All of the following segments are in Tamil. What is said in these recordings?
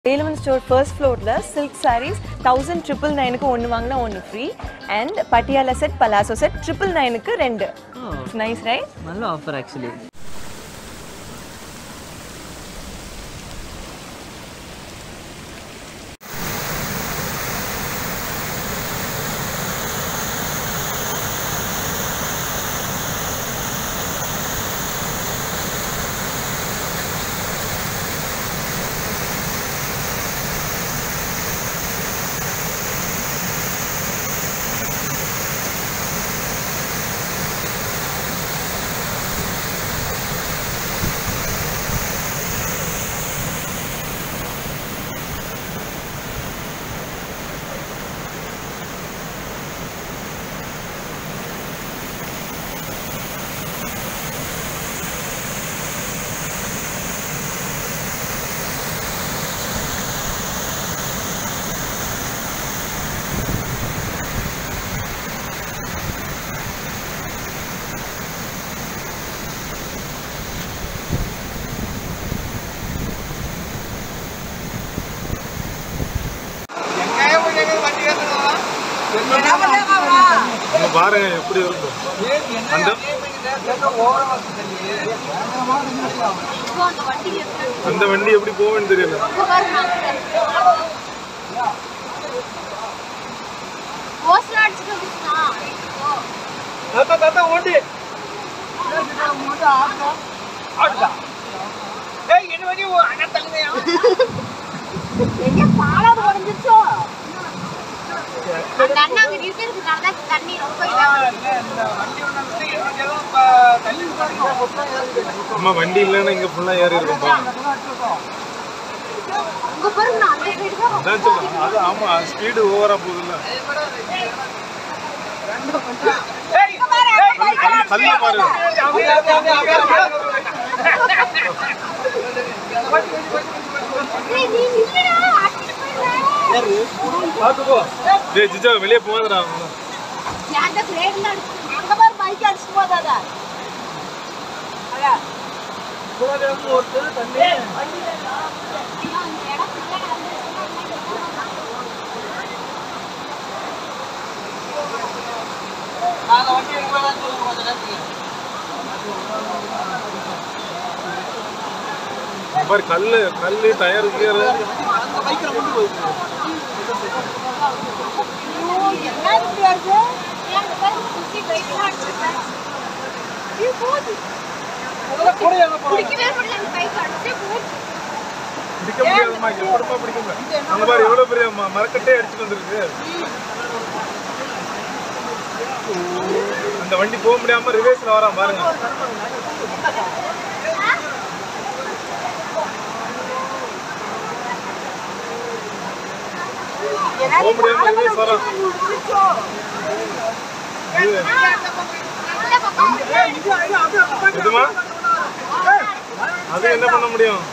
Eleven store first floor la silk sarees 1999 க்கு ஒன்னு வாங்குனா ஒன்னு free and Patiala set Palazzo set 999 க்கு ரெண்டு. It's nice, right? நல்ல offer actually. பாருங்க எப்படி இருக்கும் அந்த வண்டி எப்படி போவேன்னு தெரியல. அம்மா வண்டி இல்லைன்னா இங்க ஃபுல்லா ஏறி இருக்கும். அது ஆமா ஸ்பீடு ஓவரா போகுதுல்ல. கல்ல பாரு. பாத்துக்கோ. டேய் ஜிஜா வெளிய போகாதடா. அந்த பிளேட்ல அங்க பாரு பைக் அடிச்சு போதாதா. அட. போறதுக்கு ஓட்டு தண்ணி. நாங்க வண்டி எடுக்கறதா சொல்லுங்க கொஞ்ச நேரத்துக்கு. பாரு கல்லு டயர் கியர் அந்த பைக்ல கொண்டு போயிடு. என்ன இப்படி வருது? ஏன் பாரு குச்சி பைக்ல அடிச்சிட்டா. இது போடு. பிடிக்கவே முடியல பைக் அடிச்சே போடு. பிடிக்க முடியாதுமா எப்படிமா பிடிக்க முடியும். அங்க பாரு எவ்வளவு பெரிய மரக்கட்டே அடிச்சிட்டு வந்திருக்கு. அந்த வண்டி போக முடியாம ரிவர்ஸ்ல வரான் பாருங்க. போக முடியாம ரிவர்ஸ் வரான். இதுமா அது என்ன பண்ண முடியும்?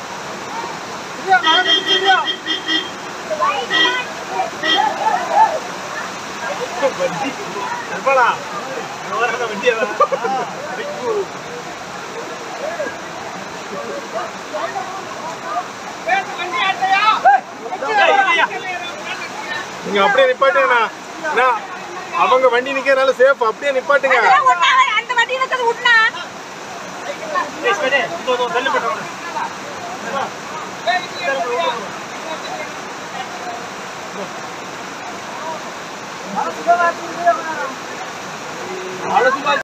நீங்க அப்படியே நிப்பாட்டுங்க. அவங்க வண்டி நிக்கிறதுனால சேஃப். அப்படியே நிப்பாட்டுங்க. அந்த வண்டி நிக்கிறது விட்டுனா